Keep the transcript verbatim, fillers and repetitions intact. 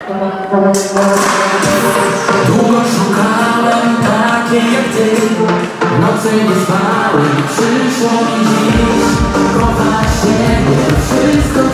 Długo szukałem takiej jak ty, nocy nie spałem i przyszło mi dziś kochać siebie, wszystko